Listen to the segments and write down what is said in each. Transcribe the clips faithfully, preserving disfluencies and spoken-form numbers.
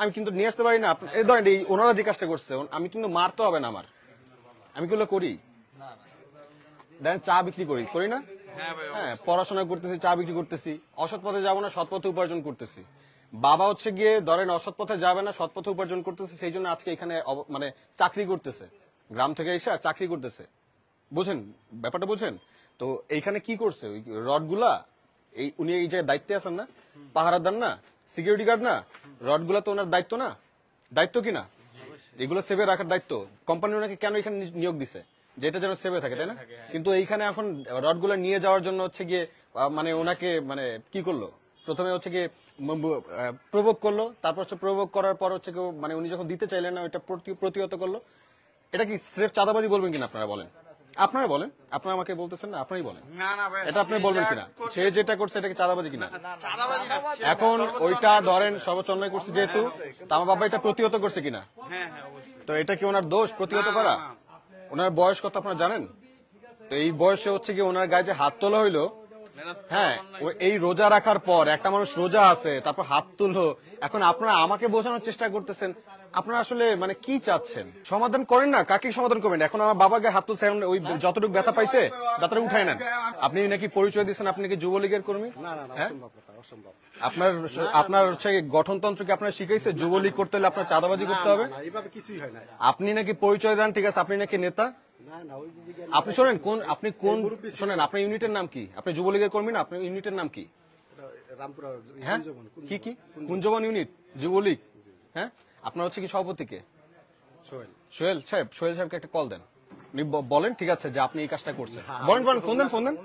আমি কিন্তু নিয়ে আসতে পারি না। এই ধরেন এই ওনারা যে কাজটা করছে, আমি কিন্তু মারতে হবে না আমার, আমি কিগুলো করি, দেখেন চা বিক্রি করি করি না, হ্যাঁ পড়াশোনা করতেছি, চা বিক্রি করতেছি, অসৎ পথে যাবো না, সৎ পথে উপার্জন করতেছি। বাবা হচ্ছে গিয়ে ধরেন অসৎ পথে যাবে না, সৎ পথে উপার্জন করতেছে, সেই জন্য আজকে এখানে মানে চাকরি করতেছে, গ্রাম থেকে এসে চাকরি করতেছে, বুঝেন ব্যাপারটা বুঝেন। তো এইখানে কি করছে ওই রড গুলা, এই উনি এই জায়গায় দায়িত্বে আছেন না, পাহারাদার না, সিকিউরিটি গার্ড না, রড গুলা তো ওনার দায়িত্ব না, দায়িত্ব কিনা, এগুলো সেভে রাখার দায়িত্ব কোম্পানি ওনাকে কেন এখানে নিয়োগ দিছে, যেটা যেন সেভে থাকে, তাই না? কিন্তু এইখানে এখন রড গুলা নিয়ে যাওয়ার জন্য হচ্ছে গিয়ে মানে ওনাকে মানে কি করলো, প্রথমে হচ্ছে গিয়ে প্রভোগ করলো, তারপর হচ্ছে প্রভোগ করার পর হচ্ছে মানে উনি যখন দিতে চাইলেন না ওইটা প্রতিহত করলো। এটা কি স্রেফ চাঁদাবাজি বলবেন কিনা আপনারা বলেন, আপনারা বলেন, আপনারা আমাকে বলতেছেন না, আপনারই বলেন এটা আপনি বলবেন কিনা, সে যেটা করছে এটা কি চাঁদাবাজি কিনা? এখন ওইটা ধরেন সর্বোচ্চ অন্যায় করছে যেহেতু, তা আমার বাবা এটা প্রতিহত করছে কিনা, তো এটা কি ওনার দোষ প্রতিহত করা? ওনার বয়স কত আপনারা জানেন? তো এই বয়সে হচ্ছে কি ওনার গায়ে যে হাত তোলা হইলো, হ্যাঁ এই রোজা রাখার পর একটা মানুষ রোজা আছে তারপর হাত তুললো, এখন আপনারা আমাকে বোঝানোর চেষ্টা করতেছেন, আপনারা আসলে মানে কি চাচ্ছেন? সমাধান করেন না, কাকে সমাধান করবেন? এখন আমার বাবাকে হাত তুলছে, ওই যতটুকু ব্যথা পাইছে ব্যথাটা উঠায় নেন। আপনি নাকি পরিচয় দিচ্ছেন আপনি নাকি যুবলীগের কর্মী, হ্যাঁ আপনার আপনার হচ্ছে গঠনতন্ত্র কি আপনার শিখাইছে যুবলীগ করতে হলে আপনার চাঁদাবাজি করতে হবে? আপনি নাকি পরিচয় দেন, ঠিক আছে আপনি নাকি নেতা, আপনি শোনেন কোন আপনি কোন শোনেন আপনার ইউনিটের নাম কি? আপনি যুবলীগের কর্মী না, আপনার ইউনিটের নাম কি? হ্যাঁ কি কি কুঞ্জবন ইউনিট যুবলীগ, হ্যাঁ আপনার হচ্ছে কি সভাপতি কে? সোহেল সাহেব, সোহেল সাহেবকে একটা কল দেন, বলেন ঠিক আছে যে আপনি এই কাজটা করছেন, বলেন বলেন ফোন দেন ফোন দেন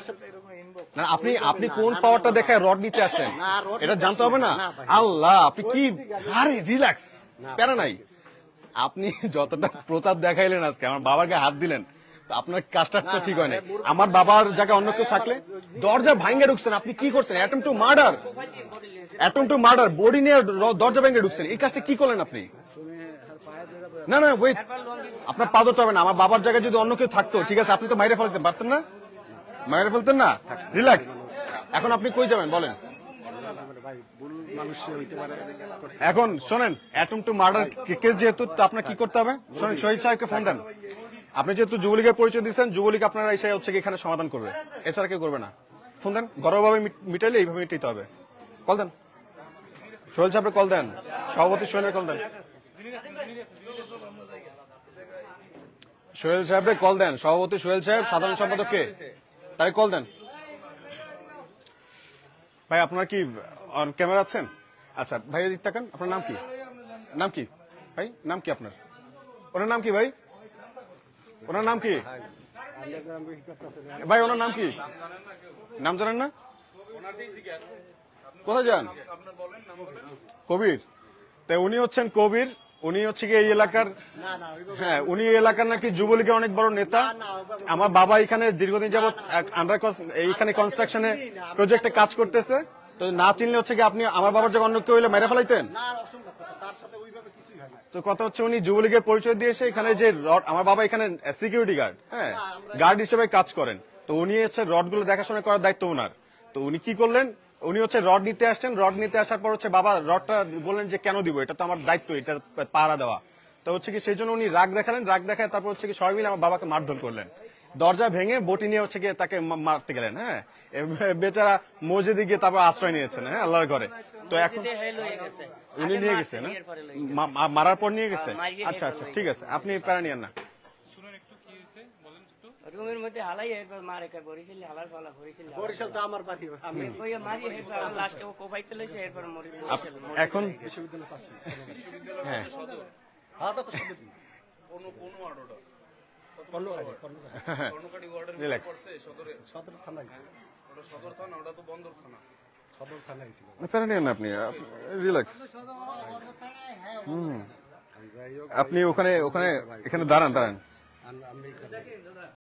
না, আপনি আপনি কোন পাওয়ারটা দেখায় রড নিতে আসলেন এটা জানতে হবে না? আল্লাহ আপনি কি, আরে রিল্যাক্স, প্যারা নাই, আপনি যতটা প্রতাপ দেখাইলেন আজকে আমার বাবার গায়ে হাত দিলেন, তো আপনার কাজটা তো ঠিক হয় না। আমার বাবার জায়গায় অন্য কেউ থাকলে দরজা ভাঙ্গে ঢুকছেন, আপনি কি করছেন? Attempt to murder, attempt to murder, body নিয়ে দরজা ভেঙে ঢুকছেন, এই কাজটা কি করলেন আপনি? না না ওয়েট, আপনার পা ধরতে হবে না, আমার বাবার জায়গায় যদি অন্য কেউ থাকতো ঠিক আছে আপনি তো মাইরে ফেলতে পারতেন না, মাইরে ফেলতেন না, রিল্যাক্স। এখন আপনি কই যাবেন বলেন? এখন শোনেন অ্যাটেম্প টু মার্ডার কেস যেহেতু, তো আপনার কি করতে হবে শোনেন, শহীদ সাহেবকে ফোন দেন, আপনি যেহেতু যুবলীগের পরিচয় দিচ্ছেন, যুবলীগ আপনারা এসে হচ্ছে এখানে সমাধান করবে, এছাড়া কেউ করবে না। ফোন দেন, ঘরোয়াভাবে মিটাইলে এইভাবে মিটাইতে হবে, কল দেন, সোহেল সাহেবের কল দেন, সভাপতি সোহেলের কল দেন, সোহেল সাহেবের কল দেন, সভাপতি সোহেল সাহেব, সাধারণ সম্পাদককে তাই কল দেন। ভাই আপনার কি অন ক্যামেরা আছেন? আচ্ছা ভাই এদিক তাকান, আপনার নাম কি? নাম কি ভাই, নাম কি আপনার? ওনার নাম কি ভাই, ওনার নাম কি ভাই, ওনার নাম কি? নাম জানেন না? কোথায় যান? কবির, তাই উনি হচ্ছেন কবির, উনি হচ্ছে কি এই এলাকার, হ্যাঁ উনি এলাকার নাকি যুবলীগের অনেক বড় নেতা। আমার বাবা এখানে দীর্ঘদিন যাবৎ আন্ডার এইখানে কনস্ট্রাকশনে প্রজেক্টে কাজ করতেছে, তো না চিনলে হচ্ছে কি আপনি আমার বাবার জায়গায় অন্য কেউ হইলে মেরে ফেলাইতেন? তো কথা হচ্ছে উনি যুবলীগের পরিচয় দিয়েছে, এখানে যে রড, আমার বাবা এখানে সিকিউরিটি গার্ড, হ্যাঁ গার্ড হিসেবে কাজ করেন, তো উনি হচ্ছে রড গুলো দেখাশোনা করার দায়িত্ব ওনার। তো উনি কি করলেন, উনি হচ্ছে রড নিতে আসছেন, রড নিতে আসার পর হচ্ছে বাবা রডটা বললেন যে কেন দিব, এটা তো আমার দায়িত্ব, এটা পাহারা দেওয়া। তো হচ্ছে কি সেই জন্য উনি রাগ দেখালেন, রাগ দেখায় তারপর হচ্ছে কি সবাই মিলে আমার বাবাকে মারধর করলেন, দরজা ভেঙে বটি নিয়ে হচ্ছে গিয়ে তাকে মারতে গেলেন, হ্যাঁ বেচারা মসজিদে গিয়ে তারপর আশ্রয় নিয়েছেন, হ্যাঁ আল্লাহর ঘরে। তো এখন উনি নিয়ে গেছে না, মারার পর নিয়ে গেছে, আচ্ছা আচ্ছা ঠিক আছে আপনি প্যারা নিয়েন না। রুমের মধ্যে হালাই এরপর মারে কে বরিশাল হালার ফালা বরিশাল বরিশাল তো আমার বাড়ি, আমি কই মারি এরপর লাস্টে ও কোপাইতে লইছে, এরপর মরি বরিশাল এখন বিশ্ববিদ্যালয়ের পাশে, হ্যাঁ হাটা তো সদর কোন কোন ওয়ার্ড ওটা, কর্ণকাটি কর্ণকাটি ওয়ার্ডের মধ্যে পড়ছে, সদরে সদর থানায়, ওটা সদর থানা, ওটা তো বন্দর থানা, সদর থানায় ছিল। প্যারা নিয়েন না আপনি, রিল্যাক্স। হুম আপনি ওখানে ওখানে এখানে দাঁড়ান দাঁড়ান।